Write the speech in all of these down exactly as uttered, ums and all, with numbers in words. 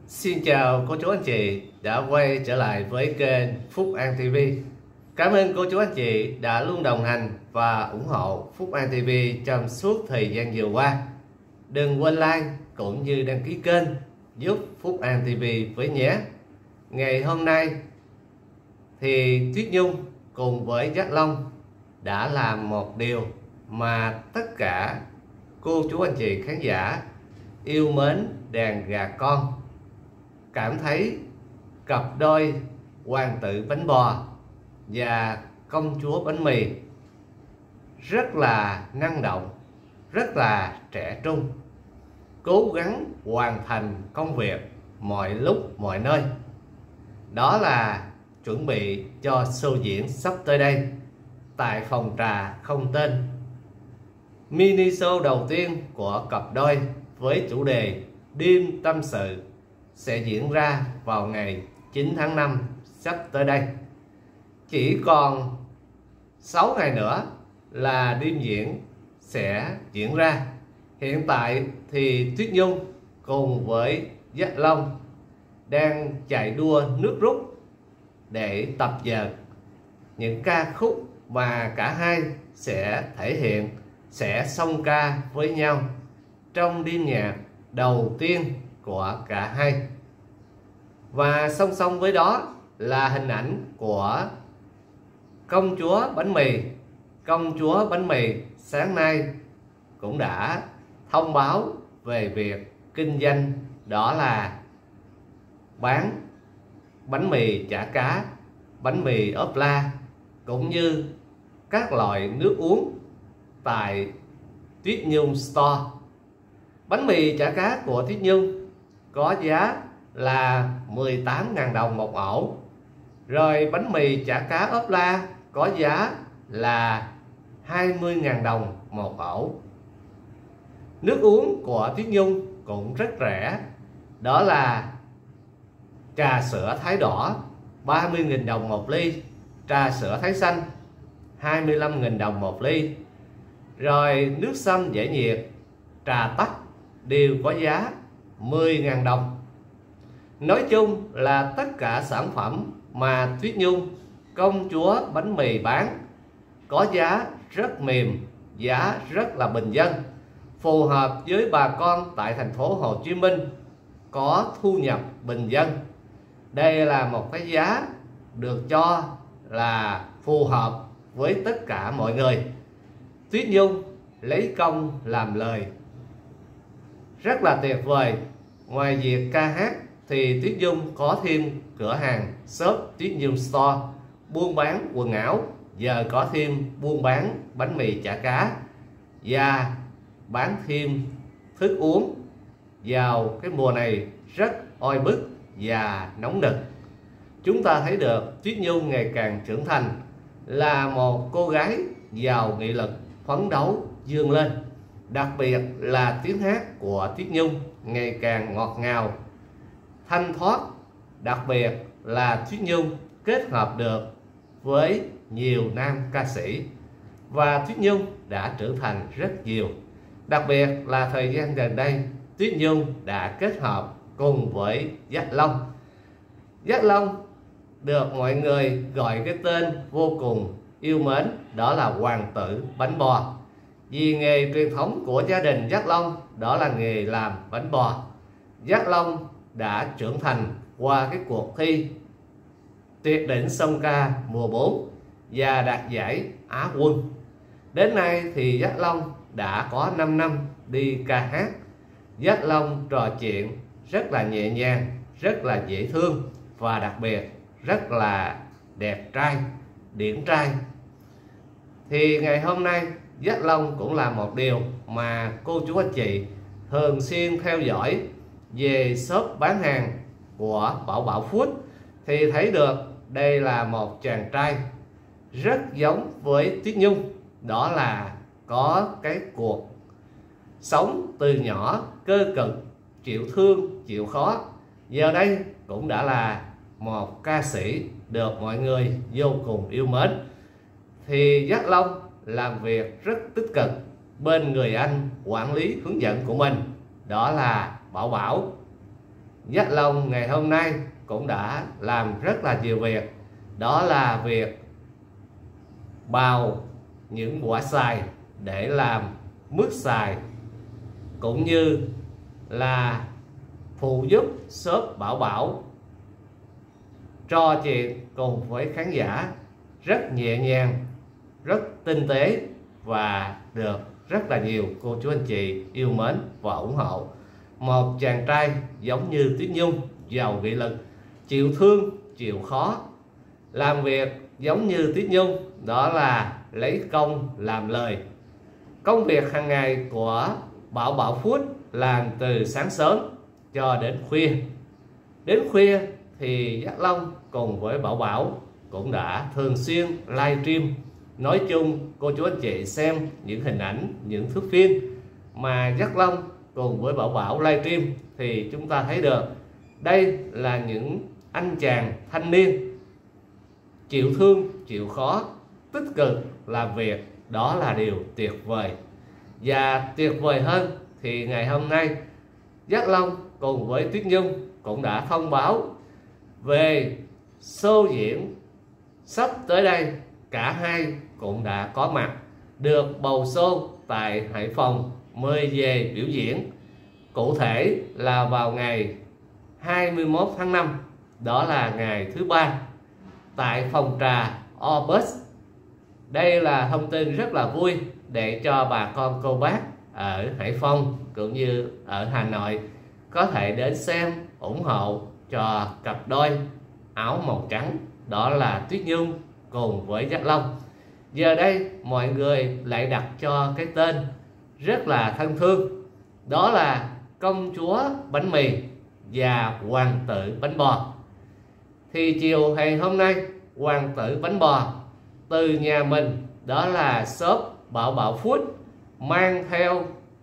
Xin chào cô chú anh chị đã quay trở lại với kênh Phúc An ti vi. Cảm ơn cô chú anh chị đã luôn đồng hành và ủng hộ Phúc An ti vi trong suốt thời gian vừa qua. Đừng quên like cũng như đăng ký kênh giúp Phúc An ti vi với nhé. Ngày hôm nay thì Tuyết Nhung cùng với Giác Long đã làm một điều mà tất cả cô chú anh chị khán giả yêu mến đàn gà con cảm thấy cặp đôi hoàng tử bánh bò và công chúa bánh mì rất là năng động, rất là trẻ trung, cố gắng hoàn thành công việc mọi lúc mọi nơi. Đó là chuẩn bị cho show diễn sắp tới đây tại phòng trà không tên. Mini show đầu tiên của cặp đôi với chủ đề Đêm Tâm Sự sẽ diễn ra vào ngày chín tháng năm sắp tới đây. Chỉ còn sáu ngày nữa là đêm diễn sẽ diễn ra. Hiện tại thì Tuyết Nhung cùng với Giác Long đang chạy đua nước rút để tập dượt những ca khúc mà cả hai sẽ thể hiện, sẽ song ca với nhau trong đêm nhạc đầu tiên của cả hai. Và song song với đó là hình ảnh của công chúa bánh mì. Công chúa bánh mì sáng nay cũng đã thông báo về việc kinh doanh, đó là bán bánh mì chả cá, bánh mì ốp la cũng như các loại nước uống tại Tuyết Nhung Store. Bánh mì chả cá của Tuyết Nhung có giá là mười tám nghìn đồng một ổ. Rồi bánh mì chả cá ốp la có giá là hai mươi nghìn đồng một ổ. Nước uống của Tuyết Nhung cũng rất rẻ. Đó là trà sữa Thái đỏ ba mươi nghìn đồng một ly, trà sữa Thái xanh hai mươi lăm nghìn đồng một ly. Rồi nước sâm giải nhiệt, trà tắc đều có giá mười nghìn đồng. Nói chung là tất cả sản phẩm mà Tuyết Nhung, công chúa bánh mì bán có giá rất mềm, giá rất là bình dân, phù hợp với bà con tại thành phố Hồ Chí Minh có thu nhập bình dân. Đây là một cái giá được cho là phù hợp với tất cả mọi người. Tuyết Nhung lấy công làm lời rất là tuyệt vời. Ngoài việc ca hát thì Tuyết Nhung có thêm cửa hàng shop Tuyết Nhung Store buôn bán quần áo, giờ có thêm buôn bán bánh mì chả cá và bán thêm thức uống vào cái mùa này rất oi bức và nóng nực. Chúng ta thấy được Tuyết Nhung ngày càng trưởng thành, là một cô gái giàu nghị lực, phấn đấu vươn lên. Đặc biệt là tiếng hát của Tuyết Nhung ngày càng ngọt ngào, thanh thoát. Đặc biệt là Tuyết Nhung kết hợp được với nhiều nam ca sĩ và Tuyết Nhung đã trưởng thành rất nhiều. Đặc biệt là thời gian gần đây Tuyết Nhung đã kết hợp cùng với Giác Long. Giác Long được mọi người gọi cái tên vô cùng yêu mến, đó là hoàng tử bánh bò. Vì nghề truyền thống của gia đình Giác Long đó là nghề làm bánh bò. Giác Long đã trưởng thành qua cái cuộc thi Tuyệt đỉnh song ca mùa bốn và đạt giải Á quân. Đến nay thì Giác Long đã có năm năm đi ca hát. Giác Long trò chuyện rất là nhẹ nhàng, rất là dễ thương và đặc biệt rất là đẹp trai, điển trai. Thì ngày hôm nay Giác Long cũng là một điều mà cô chú anh chị thường xuyên theo dõi về shop bán hàng của Bảo Bảo Food thì thấy được đây là một chàng trai rất giống với Tuyết Nhung. Đó là có cái cuộc sống từ nhỏ cơ cực, chịu thương, chịu khó. Giờ đây cũng đã là một ca sĩ được mọi người vô cùng yêu mến. Thì Giác Long làm việc rất tích cực bên người anh quản lý hướng dẫn của mình, đó là Bảo Bảo. Giác Long ngày hôm nay cũng đã làm rất là nhiều việc. Đó là việc bào những quả xoài để làm mứt xoài, cũng như là phụ giúp shop Bảo Bảo trò chuyện cùng với khán giả rất nhẹ nhàng, rất tinh tế và được rất là nhiều cô chú anh chị yêu mến và ủng hộ. Một chàng trai giống như Tuyết Nhung, giàu nghị lực, chịu thương chịu khó, làm việc giống như Tuyết Nhung, đó là lấy công làm lời. Công việc hàng ngày của Bảo Bảo Food làm từ sáng sớm cho đến khuya. Đến khuya thì Giác Long cùng với Bảo Bảo cũng đã thường xuyên livestream. Nói chung cô chú anh chị xem những hình ảnh, những thước phim mà Giác Long cùng với Bảo Bảo livestream thì chúng ta thấy được đây là những anh chàng thanh niên chịu thương chịu khó, tích cực làm việc. Đó là điều tuyệt vời. Và tuyệt vời hơn thì ngày hôm nay Giác Long cùng với Tuyết Nhung cũng đã thông báo về show diễn sắp tới đây. Cả hai cũng đã có mặt, được bầu show tại Hải Phòng mời về biểu diễn. Cụ thể là vào ngày hai mươi mốt tháng năm, đó là ngày thứ ba, tại phòng trà Orbus. Đây là thông tin rất là vui để cho bà con cô bác ở Hải Phòng cũng như ở Hà Nội có thể đến xem, ủng hộ cho cặp đôi áo màu trắng, đó là Tuyết Nhung cùng với Giác Long. Giờ đây mọi người lại đặt cho cái tên rất là thân thương, đó là công chúa bánh mì và hoàng tử bánh bò. Thì chiều ngày hôm nay, hoàng tử bánh bò từ nhà mình, đó là shop Bảo Bảo Food, mang theo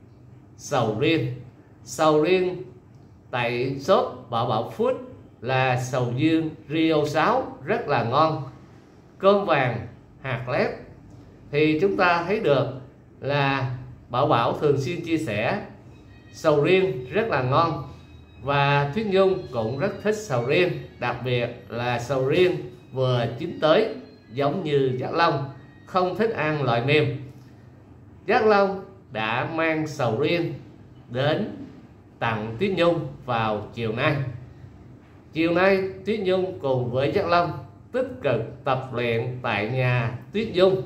sầu riêng. Sầu riêng tại shop Bảo Bảo Food là sầu riêng Rio sáu, rất là ngon, cơm vàng hạt lép. Thì chúng ta thấy được là Bảo Bảo thường xuyên chia sẻ sầu riêng rất là ngon, và Tuyết Nhung cũng rất thích sầu riêng, đặc biệt là sầu riêng vừa chín tới, giống như Giác Long không thích ăn loại mềm. Giác Long đã mang sầu riêng đến tặng Tuyết Nhung vào chiều nay. Chiều nay Tuyết Nhung cùng với Giác Long tích cực tập luyện tại nhà Tuyết Nhung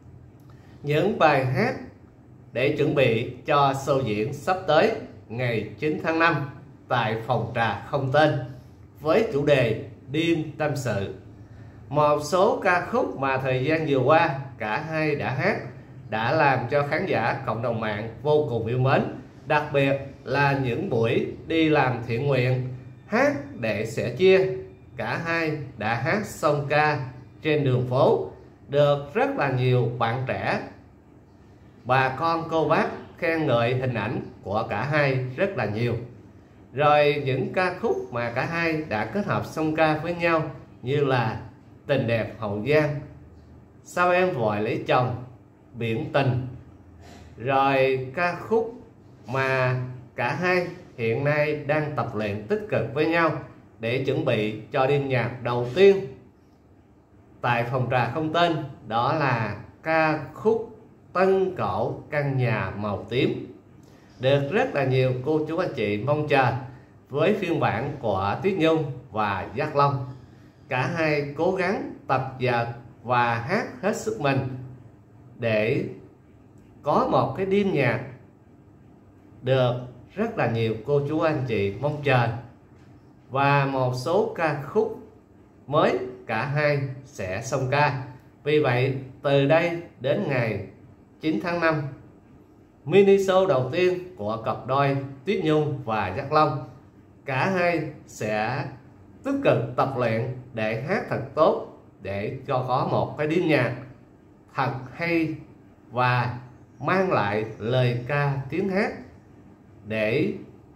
những bài hát để chuẩn bị cho show diễn sắp tới ngày chín tháng năm tại phòng trà không tên với chủ đề Đêm Tâm Sự. Một số ca khúc mà thời gian vừa qua cả hai đã hát, đã làm cho khán giả cộng đồng mạng vô cùng yêu mến. Đặc biệt là những buổi đi làm thiện nguyện, hát để sẻ chia, cả hai đã hát song ca trên đường phố, được rất là nhiều bạn trẻ, bà con cô bác khen ngợi hình ảnh của cả hai rất là nhiều. Rồi những ca khúc mà cả hai đã kết hợp song ca với nhau như là Tình Đẹp Hậu Giang, Sao Em Vội Lấy Chồng, Biển Tình. Rồi ca khúc mà cả hai hiện nay đang tập luyện tích cực với nhau để chuẩn bị cho đêm nhạc đầu tiên tại phòng trà không tên, đó là ca khúc Tân Cổ Căn Nhà Màu Tím, được rất là nhiều cô chú anh chị mong chờ với phiên bản của Tuyết Nhung và Giác Long. Cả hai cố gắng tập dượt và hát hết sức mình để có một cái đêm nhạc được rất là nhiều cô chú anh chị mong chờ, và một số ca khúc mới cả hai sẽ song ca. Vì vậy từ đây đến ngày chín tháng năm, mini show đầu tiên của cặp đôi Tuyết Nhung và Giác Long, cả hai sẽ tích cực tập luyện để hát thật tốt, để cho có một cái đêm nhạc thật hay và mang lại lời ca tiếng hát để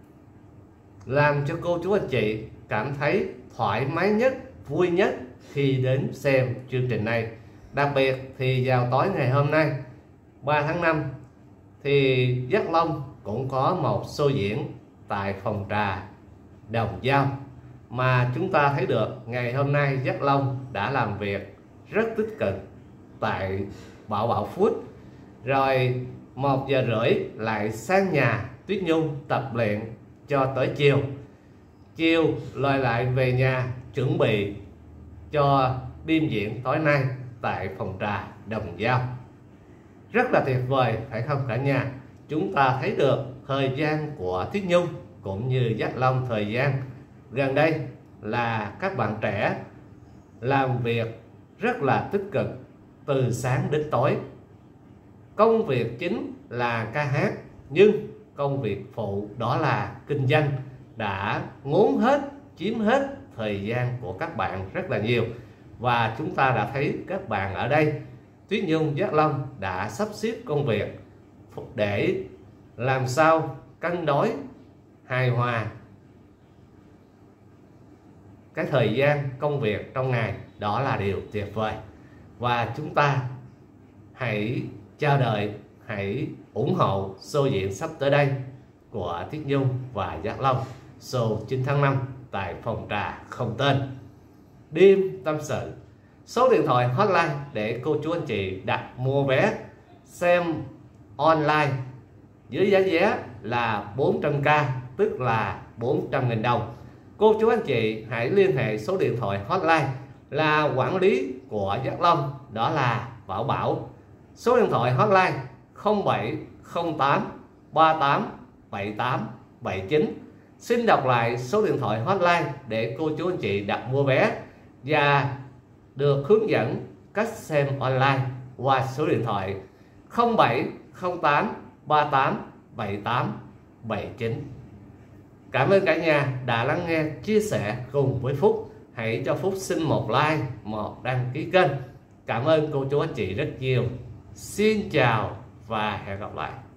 làm cho cô chú anh chị cảm thấy thoải mái nhất, vui nhất khi đến xem chương trình này. Đặc biệt thì vào tối ngày hôm nay ba tháng năm thì Giác Long cũng có một show diễn tại phòng trà Đồng Dao. Mà chúng ta thấy được ngày hôm nay Giác Long đã làm việc rất tích cực tại Bảo Bảo Food. Rồi một giờ rưỡi lại sang nhà Tuyết Nhung tập luyện cho tới chiều. Chiều lại lại về nhà chuẩn bị cho đêm diễn tối nay tại phòng trà Đồng Dao. Rất là tuyệt vời phải không cả nhà? Chúng ta thấy được thời gian của Tuyết Nhung cũng như Giác Long thời gian gần đây là các bạn trẻ làm việc rất là tích cực từ sáng đến tối. Công việc chính là ca hát, nhưng công việc phụ đó là kinh doanh đã ngốn hết, chiếm hết thời gian của các bạn rất là nhiều. Và chúng ta đã thấy các bạn ở đây, Tuyết Nhung, Giác Long đã sắp xếp công việc để làm sao cân đối hài hòa cái thời gian công việc trong ngày. Đó là điều tuyệt vời. Và chúng ta hãy chờ đợi, hãy ủng hộ show diễn sắp tới đây của Tuyết Nhung và Giác Long, show chín tháng năm tại phòng trà không tên. Đêm tâm sự. Số điện thoại hotline để cô chú anh chị đặt mua vé xem online dưới giá vé là bốn trăm k, tức là bốn trăm nghìn đồng. Cô chú anh chị hãy liên hệ số điện thoại hotline là quản lý của Giác Long, đó là Bảo Bảo. Số điện thoại hotline không bảy không tám ba tám bảy tám bảy chín. Xin đọc lại số điện thoại hotline để cô chú anh chị đặt mua vé và được hướng dẫn cách xem online qua số điện thoại không bảy không tám ba tám bảy tám bảy chín. Cảm ơn cả nhà đã lắng nghe, chia sẻ cùng với Phúc. Hãy cho Phúc xin một like, một đăng ký kênh. Cảm ơn cô chú anh chị rất nhiều. Xin chào và hẹn gặp lại.